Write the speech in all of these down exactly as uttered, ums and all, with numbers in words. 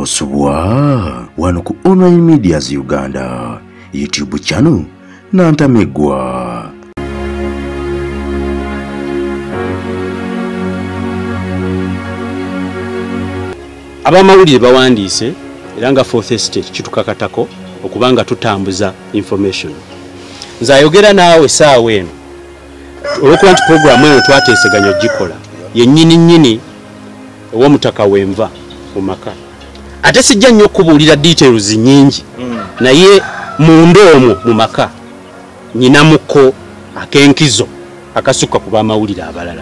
Osubwa wano ku Online Medias Uganda YouTube channel Nantamegwa. Abamawulire bawandiise era nga fourth estate kitukakatako okubanga tutambuza information. Nze ayogera naawe saawa eno olwokuba nti program eno twateeseganya ogikola yennyini nnyini ew'omutaka wenva mu maka. Ate sijja nnyo okubuulira details nnyingi mm. naye munda omwo mu maka nnyinamuko ak'enkizo akasukka ku bamawulire abalala.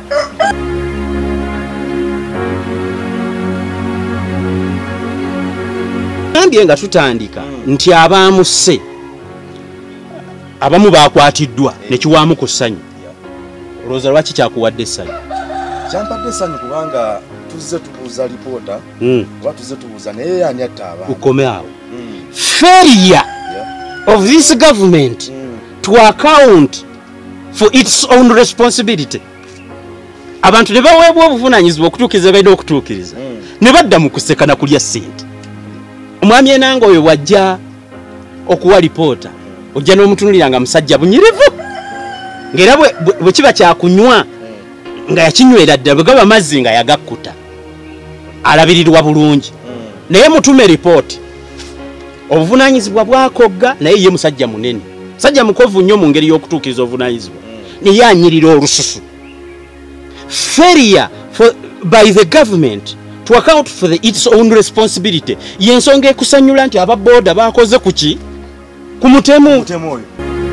Ambye nga tutandika mm. nti abaamuse abamu bakwatiddwa hey. nekiwaamu ku ssanyu yeah. Olowooza lwaki kyakuwadde essanyu? Kyampadde essanyu kubanga tuzze tubuuza lipoota mm. oba tuzze tubuuza naye ani atta abantu. Ukome awo mm. failure yeah. of this government mm. to account for its own responsibility. Abantu ne baweebwa obuvunaanyizibwa okutuukiriza balina okutuukiriza mm. ne badda mu kuseka na kulya ssente. Omwami enanga oyo wajja okuwa lipoota ojja n'omutunulira nga musajja bunyirivu ng'era bwe kiba kyakunywa nga yakinywera ddala bwe gaba amazzi nga yagakkuta alabirirwa bulungi naye mutume lipooti obuvunaanyizibwa bwakogga naye ye musajja munene musajja mukovu nnyo mu ngeri y'okutuukiriza obuvunaanyizibwa naye anyirira olususu. Failure for, by the government to account for the, its own responsibility yensonga ekusanyula nti ababoda bakoze kuki ku mutemu mutemu oyo.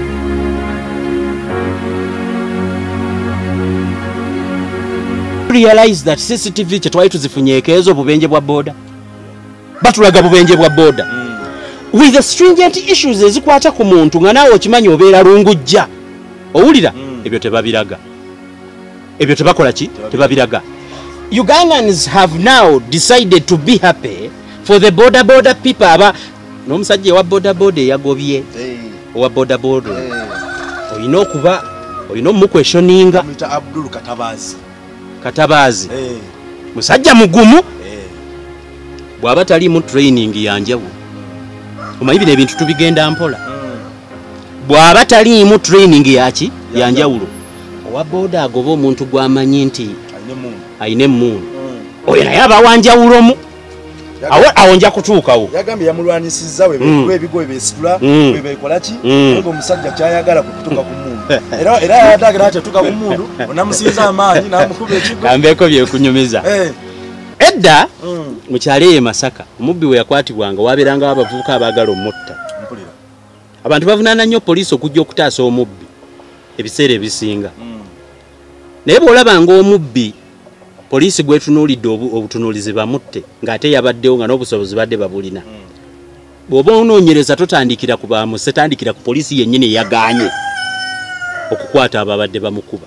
Realize that C C T V chetwali tuzifunyeekezo obubenje bwa boda batulaga bubenje bwa boda mm. with the stringent issues ezikwata ku muntu nga naawe okimanyi obeera lungujja owulira mm. ebyo tebabiraga ebyo tebakola ki tebabiraga. Ugandans have now decided to be happy for the border border people aba n'omusajja wa border border yagobye hey. Owa border border hey. Oyina okuba oyina omukweshoninga Mita Abdul Katabazi Katabazi hey. Musajja mugumu hey. Bw'aba tali mu training yanjabu mm. Omanyi bino ebintu tubigenda mpola mm. Bw'aba tali mu training yaki yanjawulo owa border agoba omuntu gw'amanyi nti ayine mmundu mm. oyo naye abawanjawulomu awo awonja kutuukawo yagambye yamulwanisizza we mm. ebigo ebesitula mm. webekolaki ngo omusajja kyayagala kutuuka ku mmundu era era yatagera ati tuka ku mmundu onamusinza amaanyi namukuba ekigo ambeko byekunyumiza hey. Edda mm. mukyale ye Masaka omubbi we yakwatibwanga waberanga abavubuka abagala omutta mpulira abantu bavunaana nnyo poliisi okujja okutaasa omubbi ebiseera ebisinga mm. naye bw'olabanga omubbi poliisi gwetunuulidde obutunuulizi bamutte ng'ate yabaddewo nga n'obusobozi badde babulina mm. bw'oba onoonyereza totandikira ku bamuse tandikira ku poliisi yennyini eyagaanye okukwata ababadde bamukuba.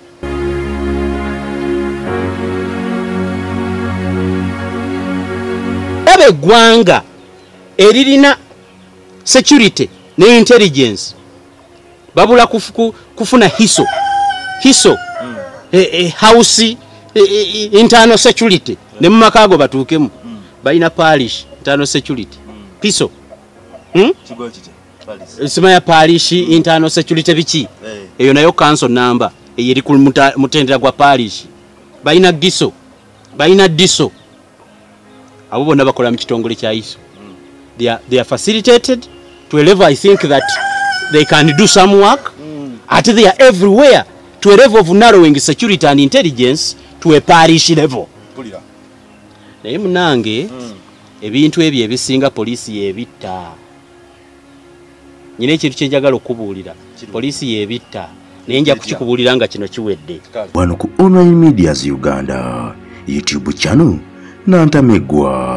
Aba eggwanga eririna security ne intelligence babula kufu, kufuna hiso hiso mm. e, e, house e, e, internal security yeah. Ne mu makago batuukemu mm. balina parish internal security mm. piso hmm? Sima ya parish mm. internal security biki hey. Eyo nayo council number eyeri ku mutendera gwa parish balina giso balina diso abo bonna bakola mu kitongole kya iso mm. they are, they are facilitated to a level I think that they can do some work mm. at they are everywhere to a level of narrowing security and intelligence to a parish level. Pulira. Naye munange mm. ebintu ebyo ebisinga poliisi yebitta. Nyine ekintu kye njagala okubuulira poliisi yebitta naye nja kukikubuulira nga kino kiwedde. Wano ku Online Medias Uganda YouTube channel Nantamegwa.